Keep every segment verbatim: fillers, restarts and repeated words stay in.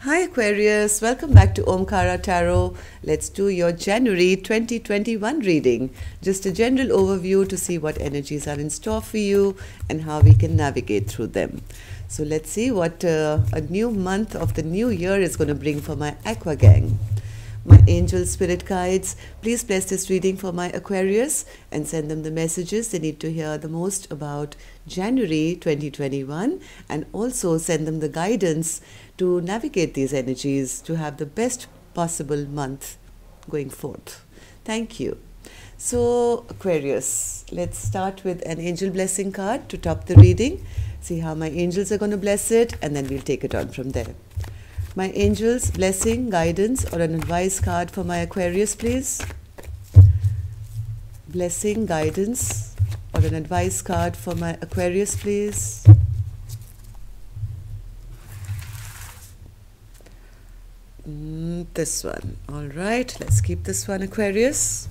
Hi Aquarius, welcome back to Omkara Tarot. Let's do your January twenty twenty-one reading. Just a general overview to see what energies are in store for you and how we can navigate through them. So let's see what uh, a new month of the new year is going to bring for my Aqua Gang. My angel spirit guides, please bless this reading for my Aquarius and send them the messages they need to hear the most about January twenty twenty-one, and also send them the guidance to navigate these energies to have the best possible month going forth. Thank you. So Aquarius, let's start with an angel blessing card to top the reading. See how my angels are going to bless it, and then we'll take it on from there. My angels, blessing, guidance, or an advice card for my Aquarius, please. Blessing, guidance, or an advice card for my Aquarius, please. Mm, this one. All right, let's keep this one, Aquarius.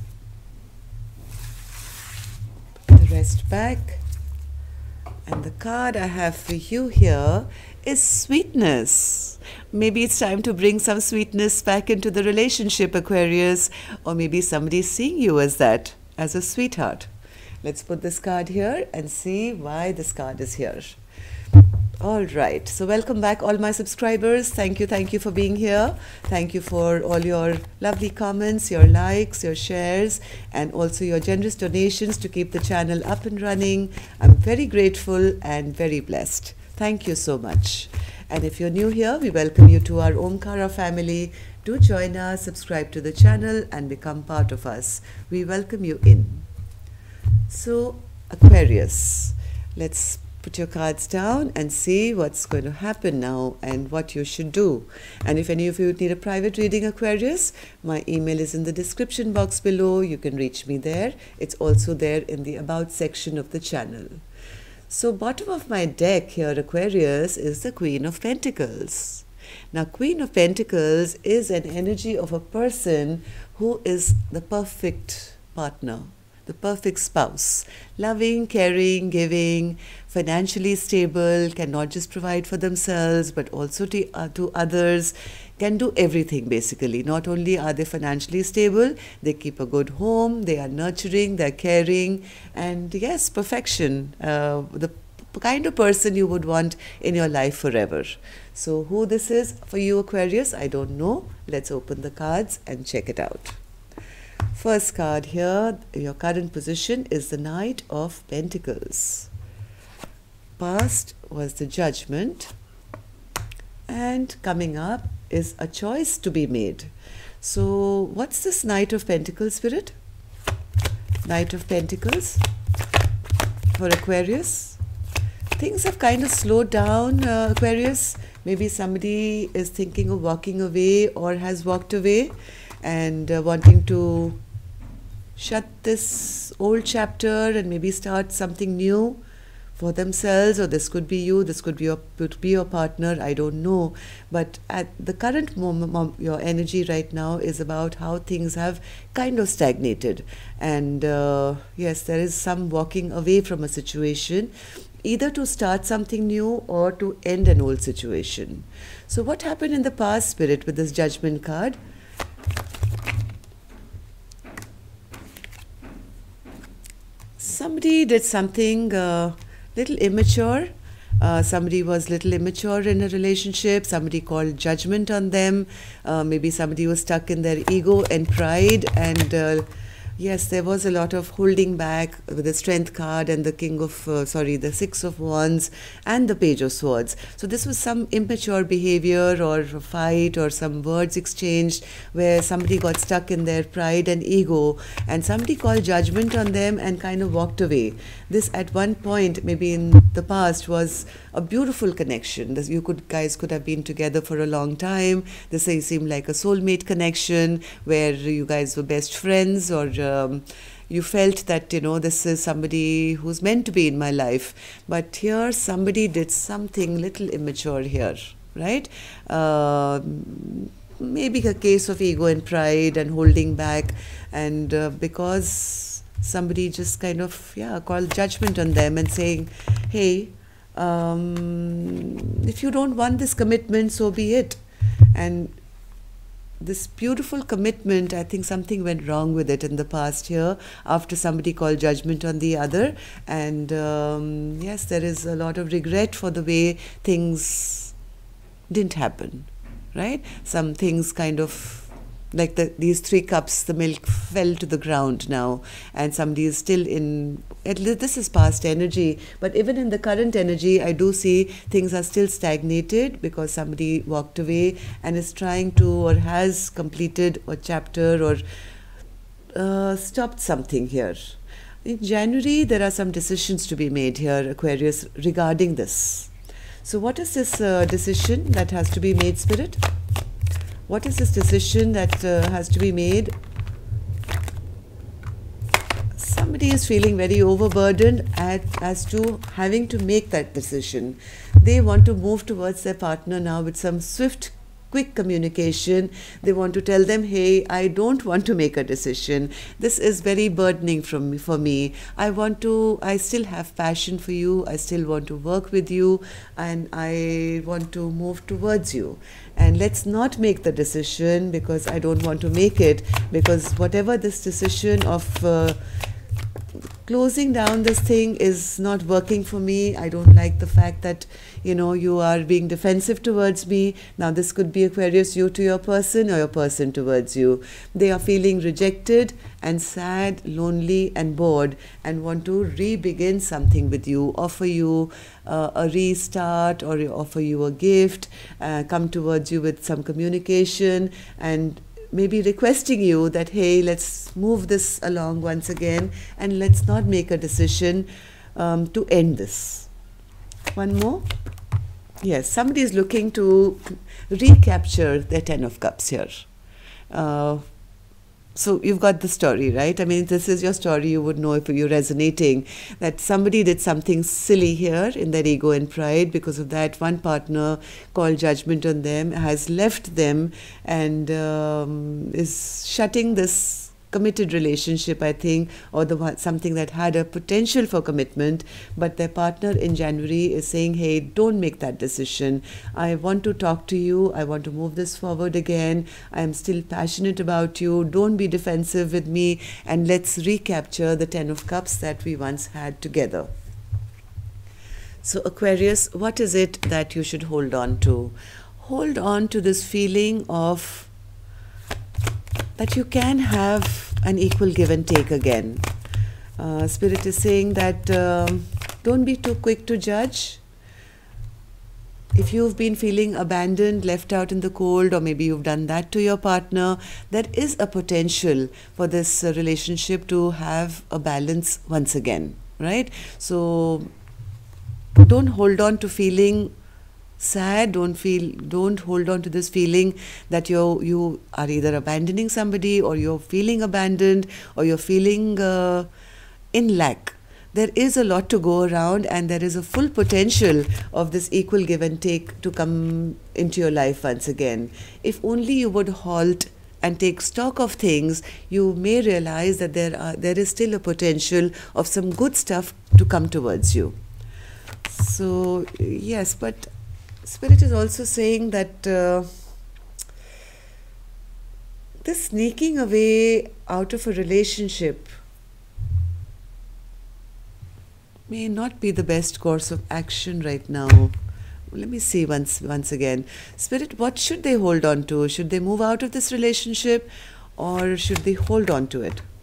Put the rest back. And the card I have for you here is sweetness. Maybe it's time to bring some sweetness back into the relationship, Aquarius, or maybe somebody's seeing you as that, as a sweetheart. Let's put this card here and see why this card is here. All right, so welcome back all my subscribers. Thank you, thank you for being here. Thank you for all your lovely comments, your likes, your shares, and also your generous donations to keep the channel up and running. I'm very grateful and very blessed. Thank you so much. And if you're new here, we welcome you to our Omkara family. Do join us, subscribe to the channel, and become part of us. We welcome you in. So, Aquarius, let's put your cards down and see what's going to happen now and what you should do. And if any of you need a private reading, Aquarius, my email is in the description box below. You can reach me there. It's also there in the About section of the channel. So bottom of my deck here, Aquarius, is the Queen of Pentacles. Now, Queen of Pentacles is an energy of a person who is the perfect partner, the perfect spouse, loving, caring, giving, financially stable, can not just provide for themselves but also to, uh, to others, can do everything basically. Not only are they financially stable, they keep a good home, they are nurturing, they're caring, and yes, perfection, uh, the kind of person you would want in your life forever. So who this is for you, Aquarius, I don't know. Let's open the cards and check it out. First card here, your current position is the Knight of Pentacles. Past was the Judgment, and coming up is a choice to be made. So what's this Knight of Pentacles, Spirit? Knight of Pentacles for Aquarius. Things have kind of slowed down, uh, Aquarius. Maybe somebody is thinking of walking away or has walked away and uh, wanting to shut this old chapter and maybe start something new for themselves, or this could be you, this could be your, could be your partner, I don't know. But at the current moment, your energy right now is about how things have kind of stagnated. And uh, yes, there is some walking away from a situation, either to start something new or to end an old situation. So what happened in the past, Spirit, with this Judgment card? Somebody did something uh, little immature. Uh, somebody was little immature in a relationship. Somebody called judgment on them. Uh, maybe somebody was stuck in their ego and pride. And uh, yes, there was a lot of holding back with the Strength card and the King of, uh, sorry, the Six of Wands and the Page of Swords. So this was some immature behavior or a fight or some words exchanged where somebody got stuck in their pride and ego, and somebody called judgment on them and kind of walked away. This at one point, maybe in the past, was a beautiful connection. This, you could guys could have been together for a long time. This seemed like a soulmate connection where you guys were best friends, or um, you felt that, you know, this is somebody who's meant to be in my life. But here somebody did something little immature here, right? Uh, maybe a case of ego and pride and holding back, and uh, because somebody just kind of, yeah, called judgment on them and saying, hey, um, if you don't want this commitment, so be it. And this beautiful commitment, I think something went wrong with it in the past here after somebody called judgment on the other. And um, yes, there is a lot of regret for the way things didn't happen, right? Some things kind of, like the, these three cups, the milk fell to the ground now, and somebody is still in, at least this is past energy, but even in the current energy, I do see things are still stagnated because somebody walked away and is trying to, or has completed a chapter, or uh, stopped something here. In January, there are some decisions to be made here, Aquarius, regarding this. So what is this uh, decision that has to be made, Spirit? What is this decision that uh, has to be made? Somebody is feeling very overburdened at, as to having to make that decision. They want to move towards their partner now with some swift, quick communication. They want to tell them, hey, I don't want to make a decision. This is very burdening from me, for me. I want to, I still have passion for you. I still want to work with you, and I want to move towards you. And let's not make the decision because I don't want to make it, because whatever this decision of uh, closing down this thing is not working for me. I don't like the fact that, you know, you are being defensive towards me. Now this could be Aquarius, you to your person, or your person towards you. They are feeling rejected and sad, lonely and bored, and want to re-begin something with you, offer you uh, a restart, or offer you a gift, uh, come towards you with some communication, and maybe requesting you that, hey, let's move this along once again, and let's not make a decision um, to end this. One more. Yes, somebody is looking to recapture their Ten of Cups here. Uh, so you've got the story, right? I mean, this is your story. You would know if you're resonating that somebody did something silly here in their ego and pride. Because of that, one partner called judgment on them has left them and um, is shutting this committed relationship, I think, or the one, something that had a potential for commitment, but their partner in January is saying, hey, don't make that decision. I want to talk to you. I want to move this forward again. I am still passionate about you. Don't be defensive with me, and let's recapture the Ten of Cups that we once had together. So Aquarius, what is it that you should hold on to? Hold on to this feeling of that you can have an equal give and take again. Uh, Spirit is saying that um, don't be too quick to judge. If you've been feeling abandoned, left out in the cold, or maybe you've done that to your partner, there is a potential for this uh, relationship to have a balance once again, right? So don't hold on to feeling sad. Don't feel, don't hold on to this feeling that you you are either abandoning somebody, or you're feeling abandoned, or you're feeling uh, in lack. There is a lot to go around, and there is a full potential of this equal give and take to come into your life once again. If only you would halt and take stock of things, you may realize that there are there is still a potential of some good stuff to come towards you. So yes, but Spirit is also saying that uh, this sneaking away out of a relationship may not be the best course of action right now. Let me see once once again. Spirit, what should they hold on to? Should they move out of this relationship, or should they hold on to it?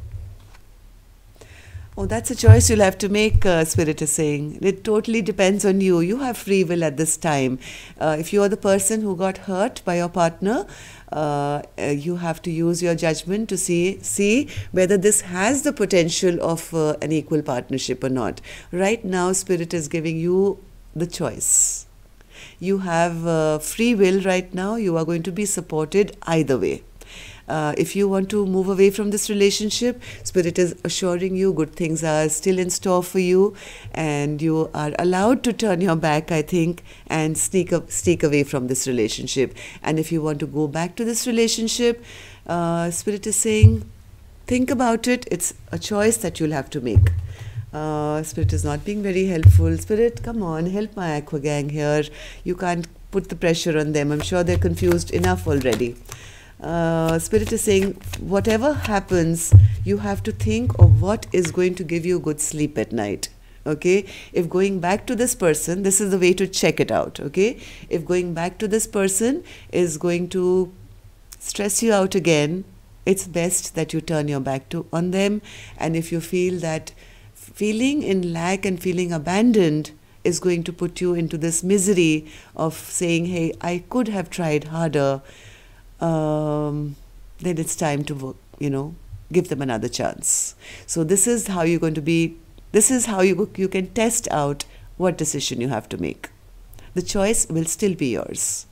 Oh, that's a choice you'll have to make, uh, Spirit is saying. It totally depends on you. You have free will at this time. Uh, if you are the person who got hurt by your partner, uh, uh, you have to use your judgment to see, see whether this has the potential of uh, an equal partnership or not. Right now, Spirit is giving you the choice. You have uh, free will right now. You are going to be supported either way. Uh, if you want to move away from this relationship, Spirit is assuring you good things are still in store for you, and you are allowed to turn your back, I think, and sneak up, sneak away from this relationship. And if you want to go back to this relationship, uh, Spirit is saying, think about it. It's a choice that you'll have to make. Uh, Spirit is not being very helpful. Spirit, come on, help my Aqua Gang here. You can't put the pressure on them. I'm sure they're confused enough already. Uh, Spirit is saying, whatever happens, you have to think of what is going to give you good sleep at night. Okay, if going back to this person, this is the way to check it out. Okay, if going back to this person is going to stress you out again, it's best that you turn your back to on them. And if you feel that feeling in lack and feeling abandoned is going to put you into this misery of saying, hey, I could have tried harder, um, then it's time to work, you know, give them another chance. So this is how you're going to be, this is how you, you can test out what decision you have to make. The choice will still be yours.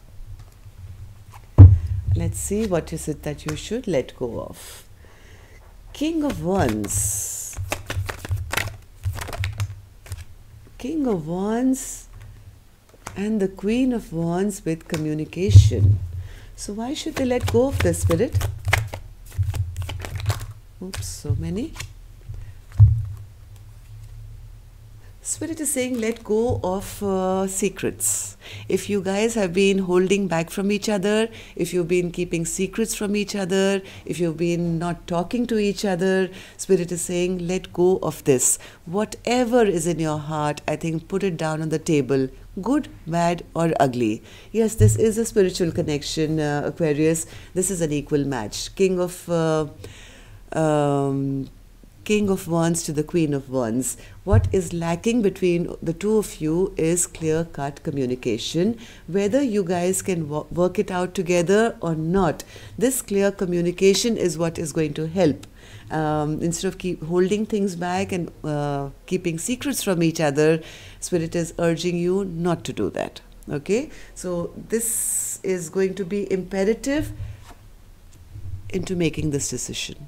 Let's see, what is it that you should let go of? King of Wands. King of Wands and the Queen of Wands with communication. So why should they let go of this, Spirit? Oops, so many. Spirit is saying let go of uh, secrets. If you guys have been holding back from each other, if you've been keeping secrets from each other, if you've been not talking to each other, Spirit is saying let go of this. Whatever is in your heart, I think put it down on the table. Good, bad or ugly. Yes, this is a spiritual connection, uh, Aquarius. This is an equal match. King of... Uh, um, King of Wands to the Queen of Wands. What is lacking between the two of you is clear-cut communication. Whether you guys can work it out together or not, this clear communication is what is going to help. Um, instead of keep holding things back and uh, keeping secrets from each other, Spirit is urging you not to do that. Okay? So this is going to be imperative into making this decision.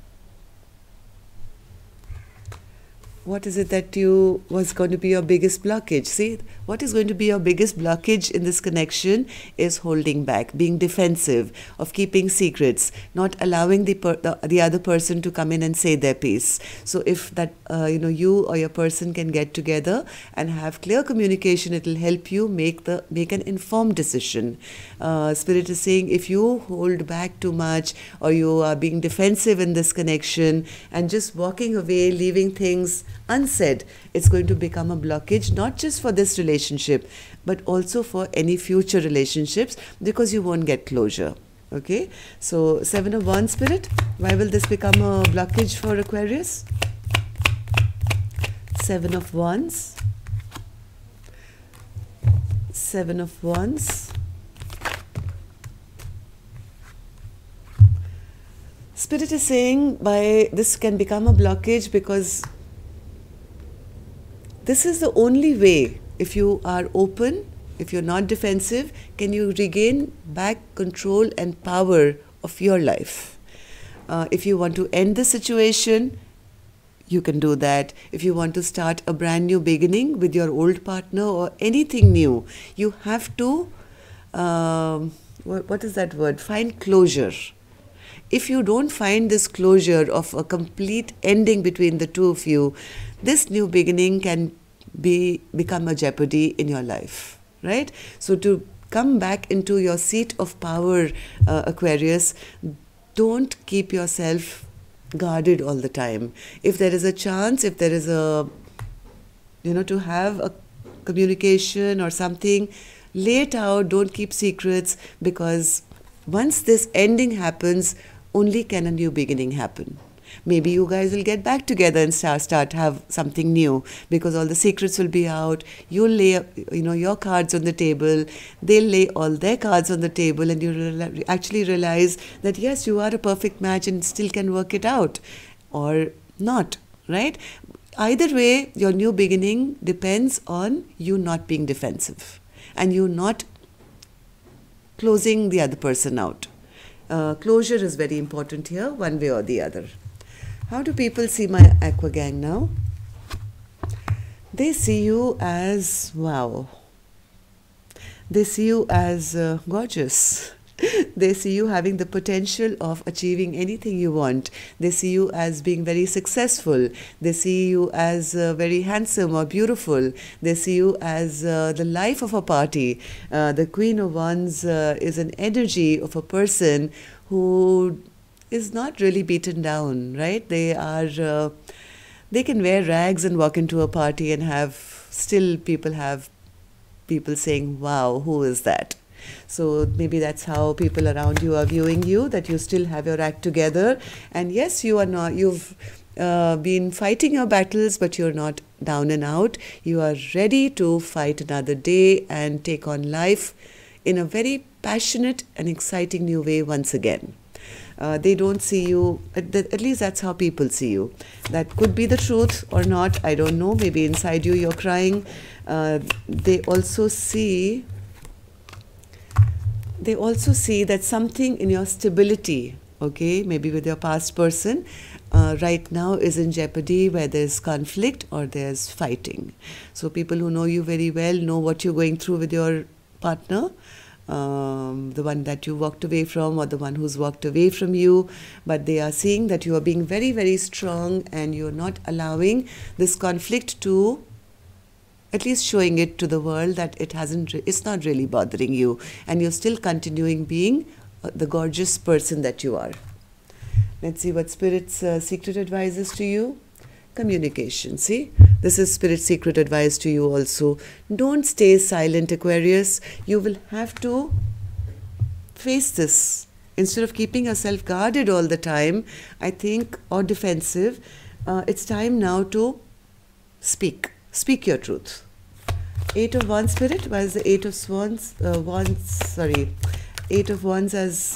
What is it that you was going to be your biggest blockage? See, what is going to be your biggest blockage in this connection is holding back, being defensive, of keeping secrets, not allowing the per, the, the other person to come in and say their piece. So if that uh, you know you or your person can get together and have clear communication, it will help you make the make an informed decision. Uh, Spirit is saying if you hold back too much or you are being defensive in this connection and just walking away, leaving things unsaid, it's going to become a blockage, not just for this relationship, but also for any future relationships, because you won't get closure. Okay, so Seven of Wands, Spirit, why will this become a blockage for Aquarius? Seven of Wands, Seven of Wands. Spirit is saying by this can become a blockage because this is the only way, if you are open, if you're not defensive, can you regain back control and power of your life. Uh, if you want to end the situation, you can do that. If you want to start a brand new beginning with your old partner or anything new, you have to, um, what, what is that word? Find closure. If you don't find this closure of a complete ending between the two of you, this new beginning can be become a jeopardy in your life, right? So to come back into your seat of power, uh, Aquarius, don't keep yourself guarded all the time. If there is a chance, if there is a, you know, to have a communication or something, lay it out, don't keep secrets, because once this ending happens, only can a new beginning happen. Maybe you guys will get back together and start start have something new, because all the secrets will be out. You'll lay, you know, your cards on the table. They'll lay all their cards on the table, and you re actually realize that yes, you are a perfect match and still can work it out, or not, right? Either way, your new beginning depends on you not being defensive and you not closing the other person out. Uh, closure is very important here, one way or the other. How do people see my Aqua Gang now? They see you as, wow. They see you as uh, gorgeous. They see you having the potential of achieving anything you want. They see you as being very successful. They see you as uh, very handsome or beautiful. They see you as uh, the life of a party. Uh, the Queen of Wands uh, is an energy of a person who is not really beaten down, right? They are, uh, they can wear rags and walk into a party and have, still people have people saying, wow, who is that? So maybe that's how people around you are viewing you, that you still have your act together. And yes, you are not, you've uh, been fighting your battles, but you're not down and out. You are ready to fight another day and take on life in a very passionate and exciting new way once again. Uh, they don't see you, at, the, at least that's how people see you. That could be the truth or not, I don't know. Maybe inside you you're crying. Uh, they also see They also see that something in your stability, okay, maybe with your past person, uh, right now is in jeopardy, where there's conflict or there's fighting. So people who know you very well know what you're going through with your partner, um, the one that you walked away from or the one who's walked away from you, but they are seeing that you are being very, very strong and you're not allowing this conflict to, at least showing it to the world that it hasn't, it's not really bothering you, and you're still continuing being the gorgeous person that you are. Let's see what Spirit's uh, secret advice is to you. Communication. See, this is Spirit's secret advice to you also. Don't stay silent, Aquarius. You will have to face this. Instead of keeping yourself guarded all the time, I think, or defensive, uh, it's time now to speak. Speak your truth. Eight of Wands, Spirit. Why is the Eight of Swans, uh, Wands, sorry, Eight of Wands as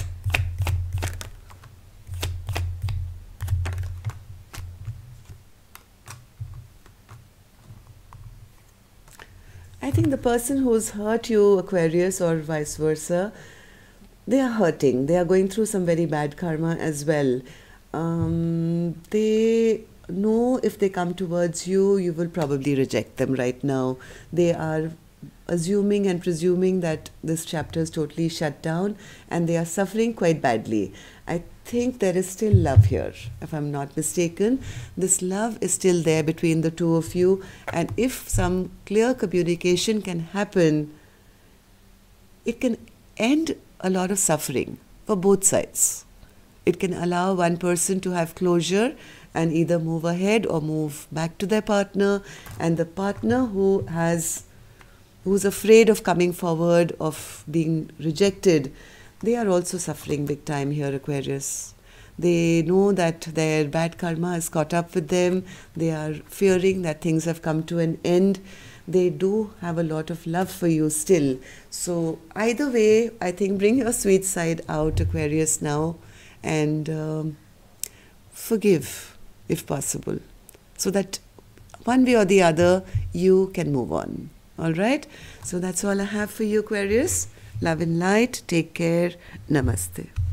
I think the person who's hurt you, Aquarius, or vice versa, they are hurting. They are going through some very bad karma as well. Um, they know if they come towards you, you will probably reject them right now. They are assuming and presuming that this chapter is totally shut down, and they are suffering quite badly. I think there is still love here, if I'm not mistaken. This love is still there between the two of you, and if some clear communication can happen, it can end a lot of suffering for both sides. It can allow one person to have closure and either move ahead or move back to their partner, and the partner who has who's afraid of coming forward, of being rejected, they are also suffering big time here, Aquarius. They know that their bad karma has caught up with them. They are fearing that things have come to an end. They do have a lot of love for you still. So either way, I think bring your sweet side out, Aquarius, now, and um, forgive if possible, so that one way or the other you can move on. All right, so that's all I have for you, Aquarius. Love and light. Take care. Namaste.